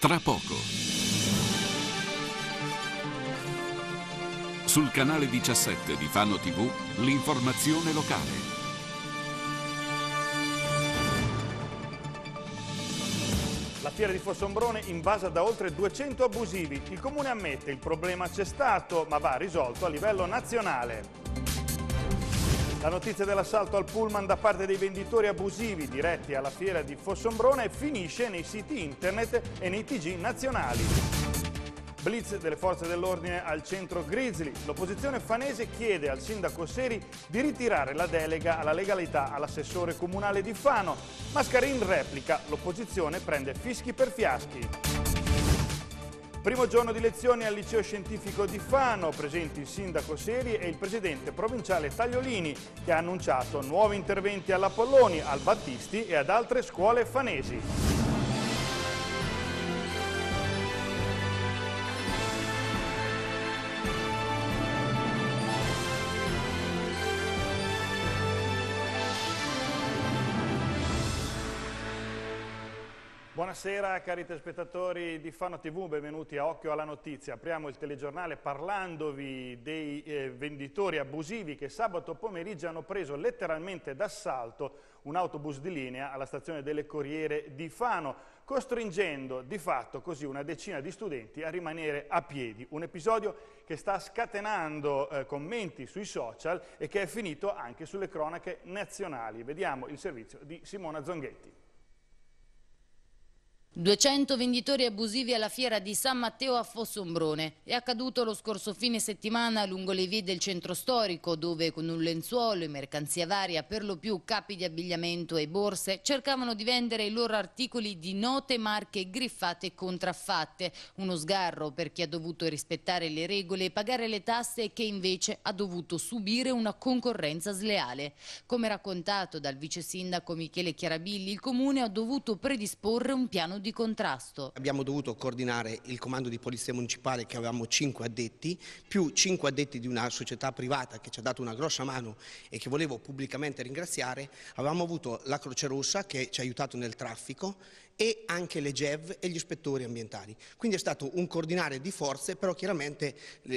Tra poco. Sul canale 17 di Fano TV, l'informazione locale. La fiera di Fossombrone invasa da oltre 200 abusivi. Il comune ammette il problema c'è stato, ma va risolto a livello nazionale. La notizia dell'assalto al pullman da parte dei venditori abusivi diretti alla fiera di Fossombrone finisce nei siti internet e nei TG nazionali. Blitz delle forze dell'ordine al centro Grizzly. L'opposizione fanese chiede al sindaco Seri di ritirare la delega alla legalità all'assessore comunale di Fano. Mascarin replica, l'opposizione prende fischi per fiaschi. Primo giorno di lezioni al liceo scientifico di Fano, presenti il sindaco Seri e il presidente provinciale Tagliolini, che ha annunciato nuovi interventi all'Apolloni, al Battisti e ad altre scuole fanesi. Buonasera cari telespettatori di Fano TV, benvenuti a Occhio alla Notizia. Apriamo il telegiornale parlandovi dei venditori abusivi che sabato pomeriggio hanno preso letteralmente d'assalto un autobus di linea alla stazione delle Corriere di Fano, costringendo di fatto così una decina di studenti a rimanere a piedi. Un episodio che sta scatenando commenti sui social e che è finito anche sulle cronache nazionali. Vediamo il servizio di Simona Zonghetti. 200 venditori abusivi alla fiera di San Matteo a Fossombrone. È accaduto lo scorso fine settimana lungo le vie del centro storico, dove con un lenzuolo e mercanzia varia, per lo più capi di abbigliamento e borse, cercavano di vendere i loro articoli di note marche griffate e contraffatte. Uno sgarro per chi ha dovuto rispettare le regole e pagare le tasse e che invece ha dovuto subire una concorrenza sleale. Come raccontato dal vice sindaco Michele Chiarabilli, il comune ha dovuto predisporre un piano di contrasto. Abbiamo dovuto coordinare il comando di polizia municipale, che avevamo 5 addetti, più 5 addetti di una società privata che ci ha dato una grossa mano e che volevo pubblicamente ringraziare. Avevamo avuto la Croce Rossa che ci ha aiutato nel traffico e anche le GEV e gli ispettori ambientali. Quindi è stato un coordinare di forze, però chiaramente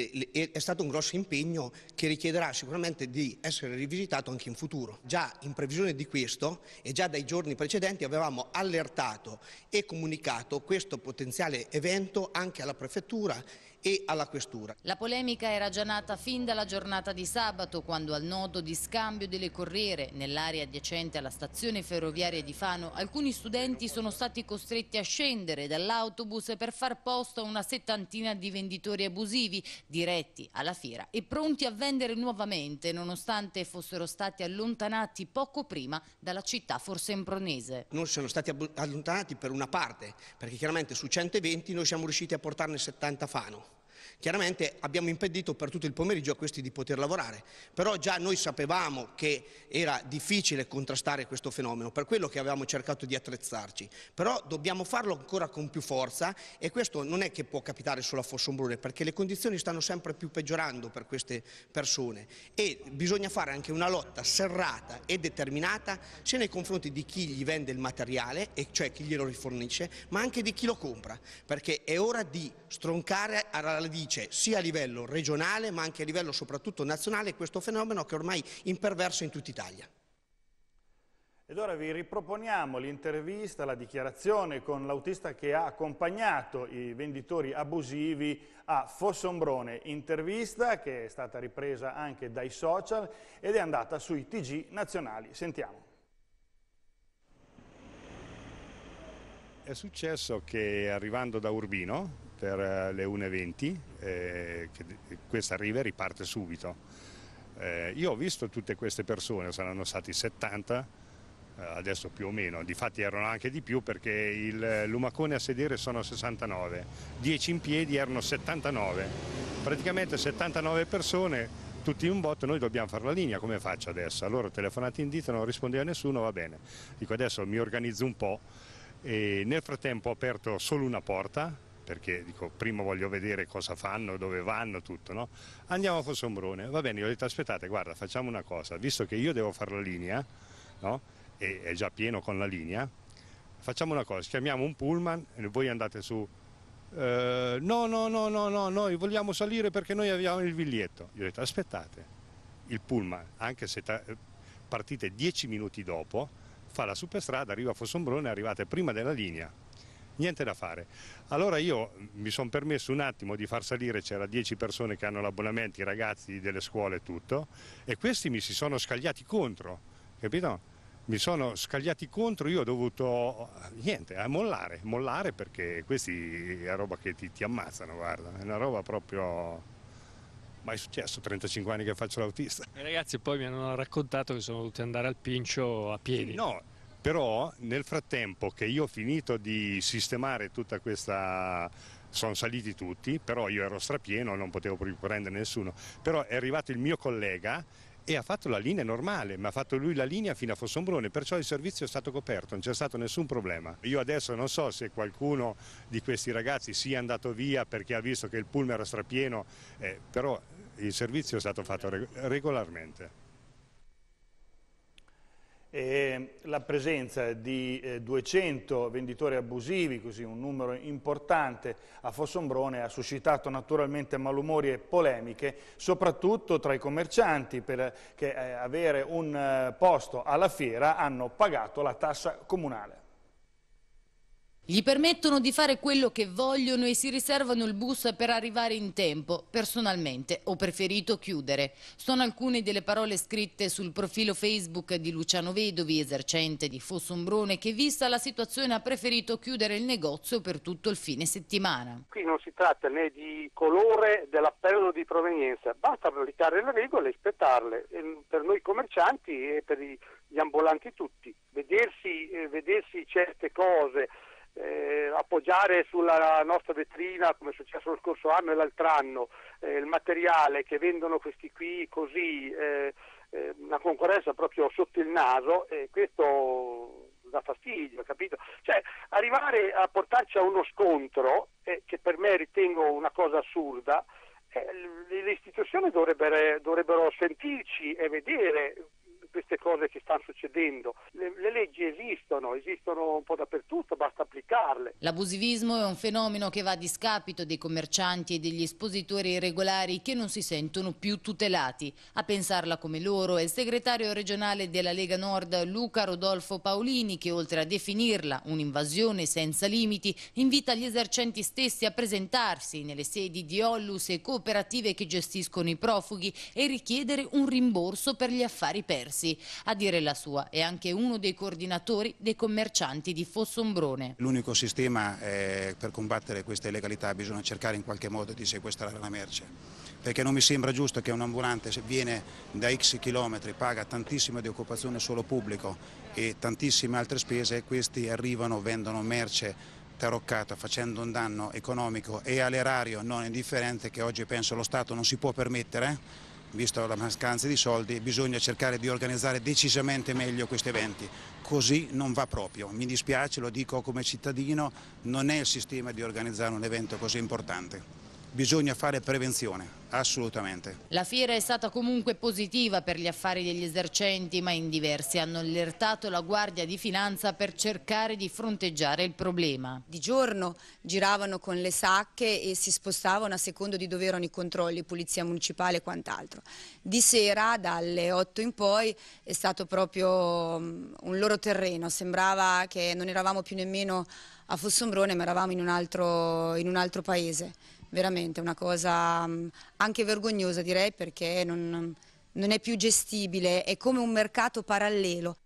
è stato un grosso impegno che richiederà sicuramente di essere rivisitato anche in futuro. Già in previsione di questo e già dai giorni precedenti avevamo allertato e comunicato questo potenziale evento anche alla prefettura e alla questura. La polemica era già nata fin dalla giornata di sabato, quando al nodo di scambio delle Corriere, nell'area adiacente alla stazione ferroviaria di Fano, alcuni studenti sono stati costretti a scendere dall'autobus per far posto a una settantina di venditori abusivi diretti alla fiera e pronti a vendere nuovamente, nonostante fossero stati allontanati poco prima dalla città forsembronese. Non sono stati allontanati per una parte, perché chiaramente su 120 noi siamo riusciti a portarne 70 a Fano. Chiaramente abbiamo impedito per tutto il pomeriggio a questi di poter lavorare, però già noi sapevamo che era difficile contrastare questo fenomeno, per quello che avevamo cercato di attrezzarci, però dobbiamo farlo ancora con più forza e questo non è che può capitare solo a Fossombrone, perché le condizioni stanno sempre più peggiorando per queste persone e bisogna fare anche una lotta serrata e determinata sia nei confronti di chi gli vende il materiale, e cioè chi glielo rifornisce, ma anche di chi lo compra, perché è ora di stroncare alla radice sia a livello regionale ma anche a livello soprattutto nazionale questo fenomeno che ormai imperversa in tutta Italia. Ed ora vi riproponiamo l'intervista, la dichiarazione con l'autista che ha accompagnato i venditori abusivi a Fossombrone. Intervista che è stata ripresa anche dai social ed è andata sui TG nazionali. Sentiamo. È successo che arrivando da Urbino per le 1:20, questa arriva e riparte subito. Io ho visto tutte queste persone, saranno stati 70, adesso più o meno, difatti erano anche di più perché l'umacone a sedere sono 69, 10 in piedi erano 79, praticamente 79 persone, tutti in un botto. Noi dobbiamo fare la linea, come faccio adesso? Allora telefonate in dito, non rispondeva nessuno, va bene, dico adesso mi organizzo un po'. E nel frattempo ho aperto solo una porta, perché dico prima voglio vedere cosa fanno, dove vanno, tutto, no? Andiamo a Fossombrone, va bene, io ho detto aspettate, guarda, facciamo una cosa, visto che io devo fare la linea, no? E è già pieno con la linea, facciamo una cosa, chiamiamo un pullman e voi andate su. No, noi vogliamo salire perché noi abbiamo il biglietto. Io ho detto aspettate, il pullman, anche se partite 10 minuti dopo, fa la superstrada, arriva a Fossombrone, arrivate prima della linea, niente da fare. Allora io mi sono permesso un attimo di far salire, c'era 10 persone che hanno l'abbonamento, i ragazzi delle scuole e tutto, e questi mi si sono scagliati contro, capito? Mi sono scagliati contro, io ho dovuto, niente, mollare perché questi è roba che ti ammazzano, guarda, è una roba proprio. Ma è successo, 35 anni che faccio l'autista. I ragazzi poi mi hanno raccontato che sono dovuti andare al Pincio a piedi. No, però nel frattempo che io ho finito di sistemare tutta questa, sono saliti tutti, però io ero strapieno, non potevo più prendere nessuno, però è arrivato il mio collega e ha fatto la linea normale, ma ha fatto lui la linea fino a Fossombrone, perciò il servizio è stato coperto, non c'è stato nessun problema. Io adesso non so se qualcuno di questi ragazzi sia andato via perché ha visto che il pullman era strapieno, però il servizio è stato fatto regolarmente. E la presenza di 200 venditori abusivi, così un numero importante a Fossombrone, ha suscitato naturalmente malumori e polemiche, soprattutto tra i commercianti, perché avere un posto alla fiera hanno pagato la tassa comunale. Gli permettono di fare quello che vogliono e si riservano il bus per arrivare in tempo. Personalmente ho preferito chiudere. Sono alcune delle parole scritte sul profilo Facebook di Luciano Vedovi, esercente di Fossombrone, che vista la situazione ha preferito chiudere il negozio per tutto il fine settimana. Qui non si tratta né di colore dell'appello di provenienza, basta applicare le regole e rispettarle. Per noi commercianti e per gli ambulanti tutti. Vedersi certe cose, appoggiare sulla nostra vetrina, come è successo lo scorso anno e l'altro anno, il materiale che vendono questi qui così, una concorrenza proprio sotto il naso, questo dà fastidio, capito? Cioè arrivare a portarci a uno scontro, che per me ritengo una cosa assurda, le istituzioni dovrebbero sentirci e vedere queste cose che stanno succedendo. Le leggi esistono un po' dappertutto, basta applicarle. L'abusivismo è un fenomeno che va a discapito dei commercianti e degli espositori irregolari che non si sentono più tutelati. A pensarla come loro è il segretario regionale della Lega Nord Luca Rodolfo Paolini, che oltre a definirla un'invasione senza limiti invita gli esercenti stessi a presentarsi nelle sedi di Ollus e cooperative che gestiscono i profughi e richiedere un rimborso per gli affari persi. A dire la sua è anche uno dei coordinatori dei commercianti di Fossombrone. L'unico sistema per combattere questa illegalità bisogna cercare in qualche modo di sequestrare la merce, perché non mi sembra giusto che un ambulante viene da X chilometri, paga tantissimo di occupazione solo pubblico e tantissime altre spese, questi arrivano, vendono merce taroccata facendo un danno economico e all'erario non indifferente che oggi penso lo Stato non si può permettere. Visto la mancanza di soldi, bisogna cercare di organizzare decisamente meglio questi eventi. Così non va proprio. Mi dispiace, lo dico come cittadino, non è il sistema di organizzare un evento così importante. Bisogna fare prevenzione, assolutamente. La fiera è stata comunque positiva per gli affari degli esercenti, ma in diversi hanno allertato la Guardia di Finanza per cercare di fronteggiare il problema. Di giorno giravano con le sacche e si spostavano a secondo di dove erano i controlli, polizia municipale e quant'altro. Di sera, dalle 8 in poi, è stato proprio un loro terreno, sembrava che non eravamo più nemmeno a Fossombrone, ma eravamo in un altro paese. Veramente una cosa anche vergognosa, direi, perché non è più gestibile, è come un mercato parallelo.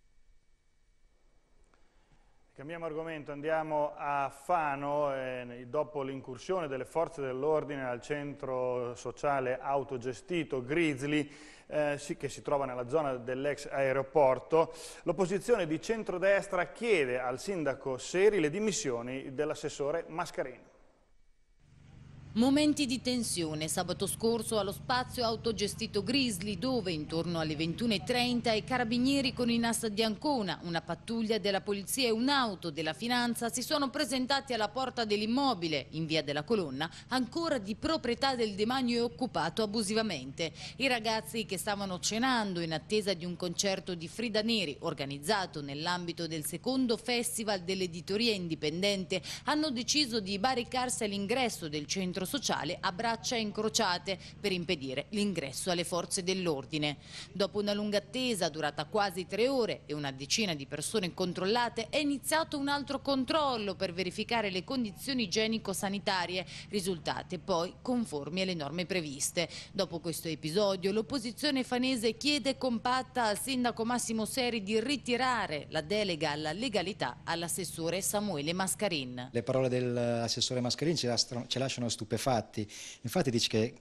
Cambiamo argomento, andiamo a Fano, dopo l'incursione delle forze dell'ordine al centro sociale autogestito Grizzly, che si trova nella zona dell'ex aeroporto. L'opposizione di centrodestra chiede al sindaco Seri le dimissioni dell'assessore Mascarini. Momenti di tensione sabato scorso allo spazio autogestito Grizzly, dove intorno alle 21:30 i carabinieri con i NAS di Ancona, una pattuglia della polizia e un'auto della finanza si sono presentati alla porta dell'immobile in via della Colonna, ancora di proprietà del demanio e occupato abusivamente. I ragazzi, che stavano cenando in attesa di un concerto di Frida Neri organizzato nell'ambito del secondo festival dell'editoria indipendente, hanno deciso di barricarsi all'ingresso del centro sociale a braccia incrociate per impedire l'ingresso alle forze dell'ordine. Dopo una lunga attesa durata quasi 3 ore e una decina di persone controllate, è iniziato un altro controllo per verificare le condizioni igienico-sanitarie, risultate poi conformi alle norme previste. Dopo questo episodio l'opposizione fanese chiede compatta al sindaco Massimo Seri di ritirare la delega alla legalità all'assessore Samuele Mascarin. Le parole dell'assessore Mascarin ci lasciano stupefatti. Infatti dice che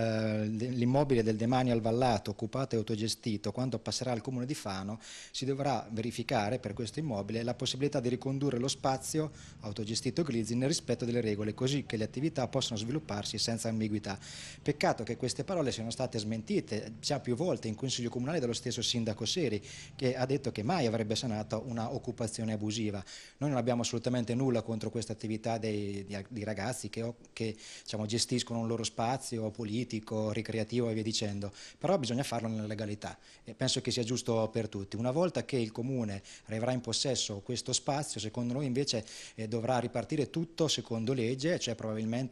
l'immobile del demanio al Vallato, occupato e autogestito, quando passerà al comune di Fano, si dovrà verificare per questo immobile la possibilità di ricondurre lo spazio autogestito Grizzly nel rispetto delle regole, così che le attività possano svilupparsi senza ambiguità. Peccato che queste parole siano state smentite già più volte in Consiglio Comunale dallo stesso sindaco Seri, che ha detto che mai avrebbe sanato una occupazione abusiva. Noi non abbiamo assolutamente nulla contro queste attività di ragazzi che diciamo, gestiscono un loro spazio politico, ricreativo e via dicendo, però bisogna farlo nella legalità e penso che sia giusto per tutti. Una volta che il Comune arriverà in possesso questo spazio, secondo noi invece dovrà ripartire tutto secondo legge, cioè probabilmente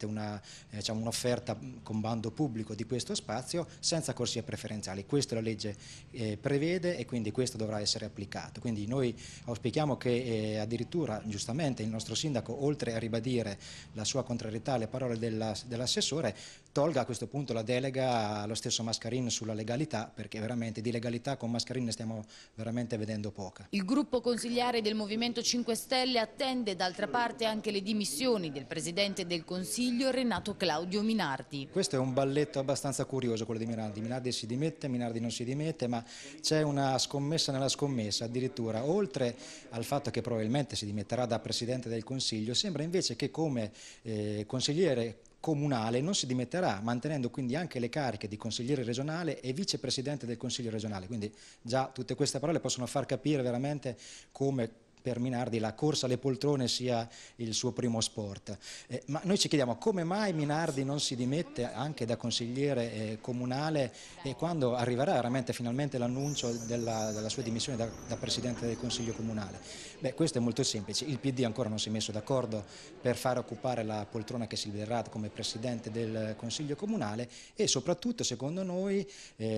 un'offerta con bando pubblico di questo spazio senza corsie preferenziali. Questo la legge prevede e quindi questo dovrà essere applicato. Quindi noi auspichiamo che addirittura giustamente il nostro sindaco, oltre a ribadire la sua contrarietà alle parole dell'assessore, tolga a questo punto la delega allo stesso Mascarin sulla legalità, perché veramente di legalità con Mascarin ne stiamo veramente vedendo poca. Il gruppo consigliare del Movimento 5 Stelle attende d'altra parte anche le dimissioni del Presidente del Consiglio Renato Claudio Minardi. Questo è un balletto abbastanza curioso, quello di Minardi. Minardi si dimette, Minardi non si dimette, ma c'è una scommessa nella scommessa. Addirittura, oltre al fatto che probabilmente si dimetterà da Presidente del Consiglio, sembra invece che come consigliere comunale non si dimetterà, mantenendo quindi anche le cariche di consigliere regionale e vicepresidente del Consiglio regionale. Quindi già tutte queste parole possono far capire veramente come per Minardi la corsa alle poltrone sia il suo primo sport. Ma noi ci chiediamo come mai Minardi non si dimette anche da consigliere comunale e quando arriverà veramente finalmente l'annuncio della sua dimissione da Presidente del Consiglio Comunale. Beh, questo è molto semplice, il PD ancora non si è messo d'accordo per far occupare la poltrona che si libererà come Presidente del Consiglio Comunale e soprattutto, secondo noi,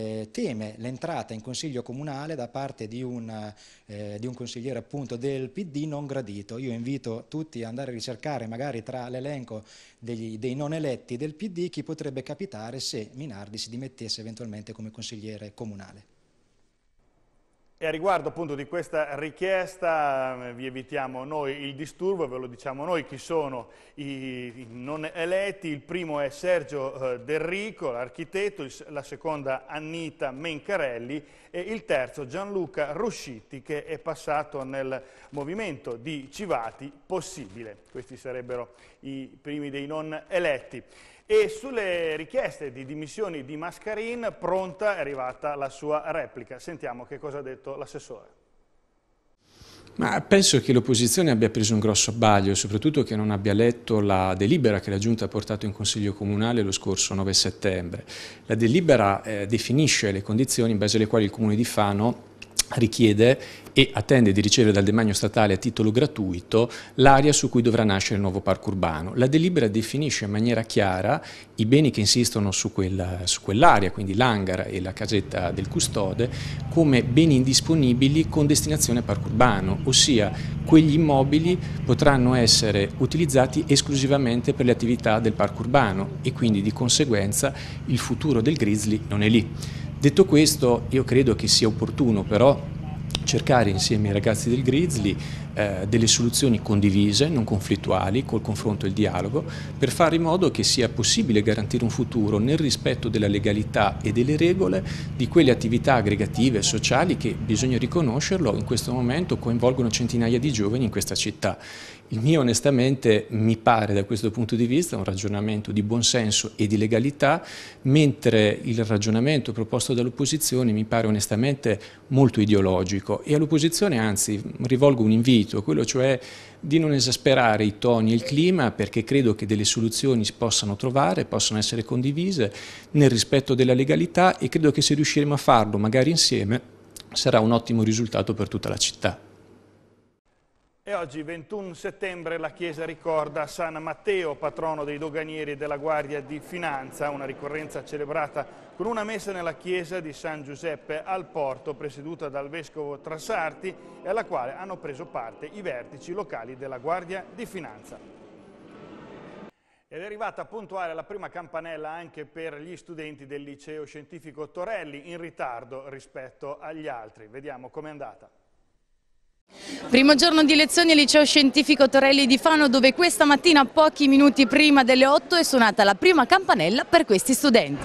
teme l'entrata in Consiglio Comunale da parte di un consigliere appunto del PD non gradito. Io invito tutti ad andare a ricercare magari tra l'elenco dei non eletti del PD chi potrebbe capitare se Minardi si dimettesse eventualmente come consigliere comunale. E a riguardo appunto di questa richiesta vi evitiamo noi il disturbo, ve lo diciamo noi chi sono i non eletti. Il primo è Sergio Del Rico, l'architetto, la seconda Annita Mencarelli e il terzo Gianluca Ruscitti, che è passato nel movimento di Civati Possibile. Questi sarebbero i primi dei non eletti. E sulle richieste di dimissioni di Mascarin, pronta è arrivata la sua replica. Sentiamo che cosa ha detto l'assessore. Ma penso che l'opposizione abbia preso un grosso abbaglio, soprattutto che non abbia letto la delibera che la Giunta ha portato in Consiglio Comunale lo scorso 9 settembre. La delibera definisce le condizioni in base alle quali il Comune di Fano richiede e attende di ricevere dal demanio statale a titolo gratuito l'area su cui dovrà nascere il nuovo parco urbano. La delibera definisce in maniera chiara i beni che insistono su quell'area, quindi l'hangar e la casetta del custode, come beni indisponibili con destinazione parco urbano, ossia quegli immobili potranno essere utilizzati esclusivamente per le attività del parco urbano e quindi di conseguenza il futuro del Grizzly non è lì. Detto questo, io credo che sia opportuno però cercare insieme ai ragazzi del Grizzly delle soluzioni condivise, non conflittuali, col confronto e il dialogo, per fare in modo che sia possibile garantire un futuro nel rispetto della legalità e delle regole di quelle attività aggregative e sociali che, bisogna riconoscerlo, in questo momento coinvolgono centinaia di giovani in questa città. Il mio onestamente mi pare da questo punto di vista un ragionamento di buonsenso e di legalità, mentre il ragionamento proposto dall'opposizione mi pare onestamente molto ideologico, e all'opposizione anzi rivolgo un invito, quello cioè di non esasperare i toni e il clima, perché credo che delle soluzioni si possano trovare, possano essere condivise nel rispetto della legalità, e credo che se riusciremo a farlo magari insieme sarà un ottimo risultato per tutta la città. E oggi, 21 settembre, la Chiesa ricorda San Matteo, patrono dei doganieri e della Guardia di Finanza, una ricorrenza celebrata con una messa nella chiesa di San Giuseppe al Porto, presieduta dal Vescovo Trassarti, e alla quale hanno preso parte i vertici locali della Guardia di Finanza. Ed è arrivata puntuale la prima campanella anche per gli studenti del Liceo Scientifico Torelli, in ritardo rispetto agli altri. Vediamo com'è andata. Primo giorno di lezioni al Liceo Scientifico Torelli di Fano, dove questa mattina, pochi minuti prima delle 8, è suonata la prima campanella per questi studenti.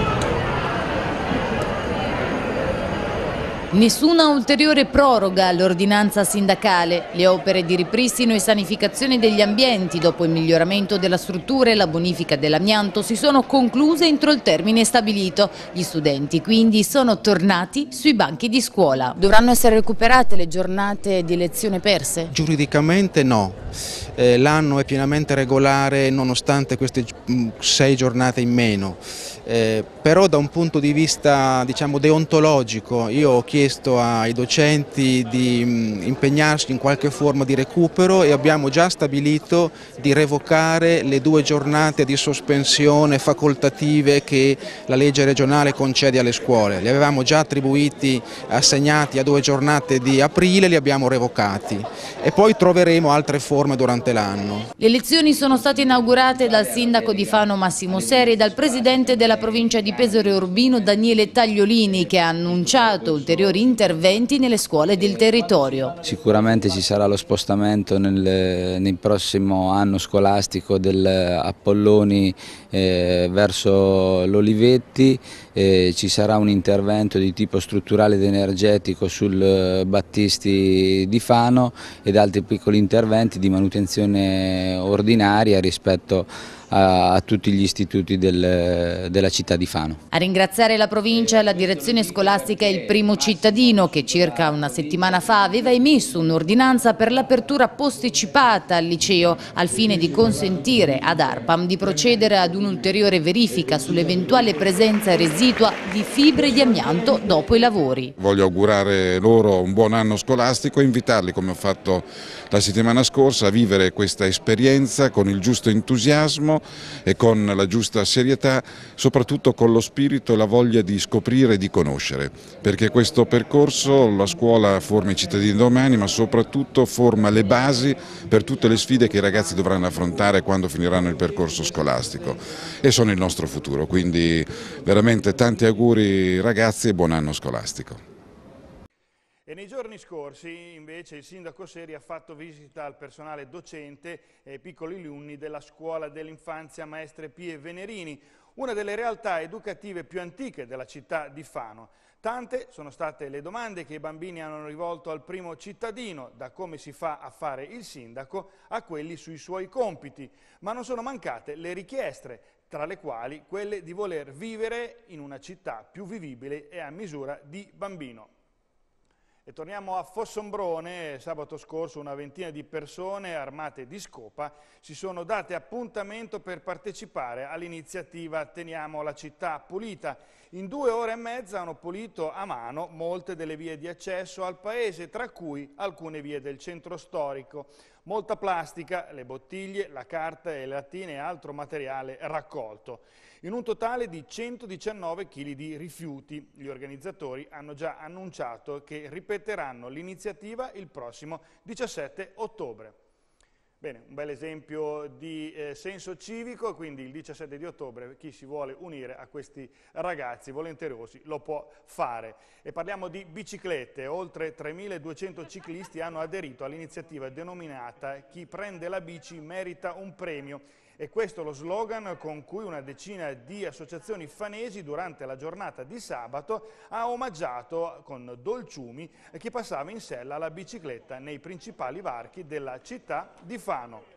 Nessuna ulteriore proroga all'ordinanza sindacale. Le opere di ripristino e sanificazione degli ambienti, dopo il miglioramento della struttura e la bonifica dell'amianto, si sono concluse entro il termine stabilito. Gli studenti quindi sono tornati sui banchi di scuola. Dovranno essere recuperate le giornate di lezione perse? Giuridicamente no. L'anno è pienamente regolare nonostante queste 6 giornate in meno. Però da un punto di vista, diciamo, deontologico, io ho chiesto ai docenti di impegnarsi in qualche forma di recupero, e abbiamo già stabilito di revocare le 2 giornate di sospensione facoltative che la legge regionale concede alle scuole. Li avevamo già assegnati a 2 giornate di aprile, li abbiamo revocati, e poi troveremo altre forme durante l'anno. Le lezioni sono state inaugurate dal sindaco di Fano Massimo Seri e dal presidente della provincia di Pesaro e Urbino Daniele Tagliolini, che ha annunciato ulteriori interventi nelle scuole del territorio. Sicuramente ci sarà lo spostamento nel prossimo anno scolastico del Appolloni verso l'Olivetti, ci sarà un intervento di tipo strutturale ed energetico sul Battisti di Fano ed altri piccoli interventi di manutenzione ordinaria rispetto a tutti gli istituti della città di Fano. A ringraziare la provincia, la direzione scolastica e il primo cittadino, che circa una settimana fa aveva emesso un'ordinanza per l'apertura posticipata al liceo al fine di consentire ad ARPAM di procedere ad un'ulteriore verifica sull'eventuale presenza residua di fibre di amianto dopo i lavori. Voglio augurare loro un buon anno scolastico e invitarli, come ho fatto la settimana scorsa, a vivere questa esperienza con il giusto entusiasmo e con la giusta serietà, soprattutto con lo spirito e la voglia di scoprire e di conoscere, perché questo percorso, la scuola forma i cittadini domani, ma soprattutto forma le basi per tutte le sfide che i ragazzi dovranno affrontare quando finiranno il percorso scolastico, e sono il nostro futuro, quindi veramente tanti auguri ragazzi e buon anno scolastico. E nei giorni scorsi invece il sindaco Seri ha fatto visita al personale docente e ai piccoli alunni della scuola dell'infanzia Maestre Pie Venerini, una delle realtà educative più antiche della città di Fano. Tante sono state le domande che i bambini hanno rivolto al primo cittadino, da come si fa a fare il sindaco a quelli sui suoi compiti, ma non sono mancate le richieste, tra le quali quelle di voler vivere in una città più vivibile e a misura di bambino. E torniamo a Fossombrone. Sabato scorso una ventina di persone armate di scopa si sono date appuntamento per partecipare all'iniziativa Teniamo la città pulita. In 2 ore e mezza hanno pulito a mano molte delle vie di accesso al paese, tra cui alcune vie del centro storico. Molta plastica, le bottiglie, la carta e le lattine e altro materiale raccolto. In un totale di 119 kg di rifiuti. Gli organizzatori hanno già annunciato che ripeteranno l'iniziativa il prossimo 17 ottobre. Bene, un bel esempio di senso civico, quindi il 17 di ottobre chi si vuole unire a questi ragazzi volenterosi lo può fare. E parliamo di biciclette. Oltre 3.200 ciclisti hanno aderito all'iniziativa denominata Chi prende la bici merita un premio. E questo è lo slogan con cui una decina di associazioni fanesi durante la giornata di sabato ha omaggiato con dolciumi chi passava in sella alla bicicletta nei principali varchi della città di Fano.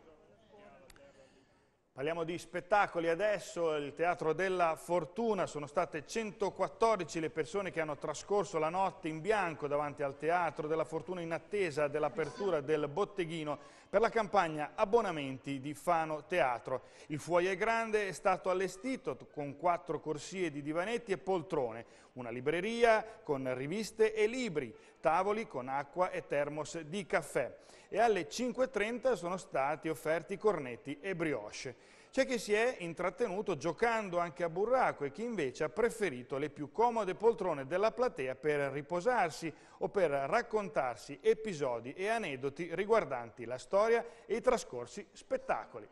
Parliamo di spettacoli adesso, il Teatro della Fortuna, sono state 114 le persone che hanno trascorso la notte in bianco davanti al Teatro della Fortuna in attesa dell'apertura del botteghino per la campagna abbonamenti di Fano Teatro. Il foyer grande è stato allestito con 4 corsie di divanetti e poltrone, una libreria con riviste e libri, tavoli con acqua e termos di caffè e alle 5:30 sono stati offerti cornetti e brioche. C'è chi si è intrattenuto giocando anche a burraco e chi invece ha preferito le più comode poltrone della platea per riposarsi o per raccontarsi episodi e aneddoti riguardanti la storia e i trascorsi spettacoli.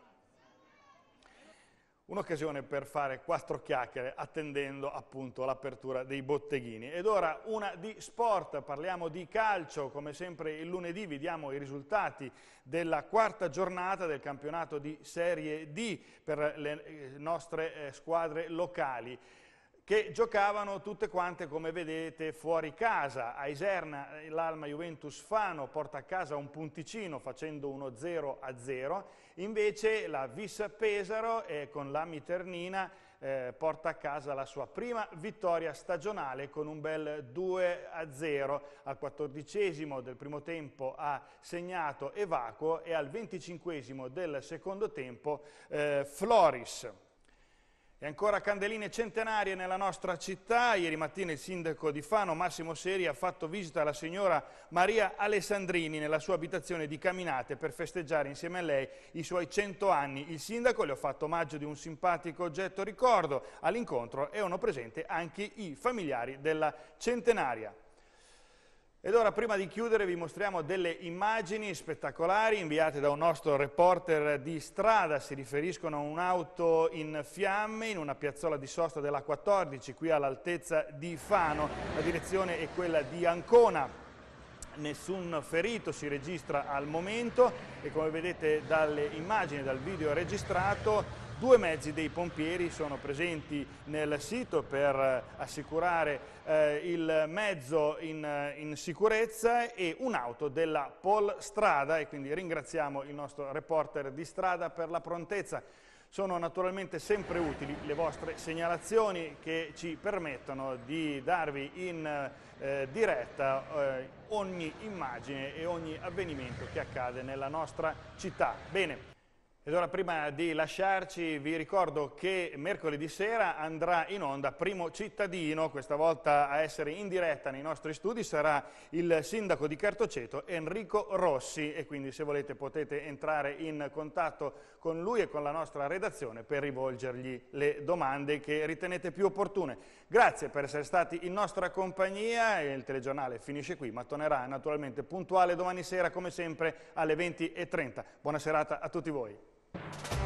Un'occasione per fare 4 chiacchiere attendendo appunto l'apertura dei botteghini. Ed ora una di sport, parliamo di calcio, come sempre il lunedì vi diamo i risultati della 4ª giornata del campionato di Serie D per le nostre squadre locali, che giocavano tutte quante, come vedete, fuori casa. A Iserna l'Alma Juventus Fano porta a casa un punticino facendo uno 0-0, invece la Vis Pesaro con la Miternina porta a casa la sua prima vittoria stagionale con un bel 2-0. Al 14° del primo tempo ha segnato Evacuo e al 25° del secondo tempo Floris. E ancora candeline centenarie nella nostra città. Ieri mattina il sindaco di Fano, Massimo Seri, ha fatto visita alla signora Maria Alessandrini nella sua abitazione di Caminate per festeggiare insieme a lei i suoi 100 anni. Il sindaco le ha fatto omaggio di un simpatico oggetto ricordo. All'incontro erano presenti anche i familiari della centenaria. Ed ora, prima di chiudere, vi mostriamo delle immagini spettacolari inviate da un nostro reporter di strada. Si riferiscono a un'auto in fiamme in una piazzola di sosta della 14, qui all'altezza di Fano. La direzione è quella di Ancona. Nessun ferito si registra al momento e, come vedete dalle immagini, dal video registrato, 2 mezzi dei pompieri sono presenti nel sito per assicurare il mezzo in sicurezza e un'auto della Polstrada, e quindi ringraziamo il nostro reporter di strada per la prontezza. Sono naturalmente sempre utili le vostre segnalazioni che ci permettono di darvi in diretta ogni immagine e ogni avvenimento che accade nella nostra città. Bene. Ed ora, prima di lasciarci, vi ricordo che mercoledì sera andrà in onda Primo Cittadino. Questa volta a essere in diretta nei nostri studi sarà il sindaco di Cartoceto, Enrico Rossi, e quindi se volete potete entrare in contatto con lui e con la nostra redazione per rivolgergli le domande che ritenete più opportune. Grazie per essere stati in nostra compagnia. Il telegiornale finisce qui, ma tornerà naturalmente puntuale domani sera come sempre alle 20:30. Buona serata a tutti voi.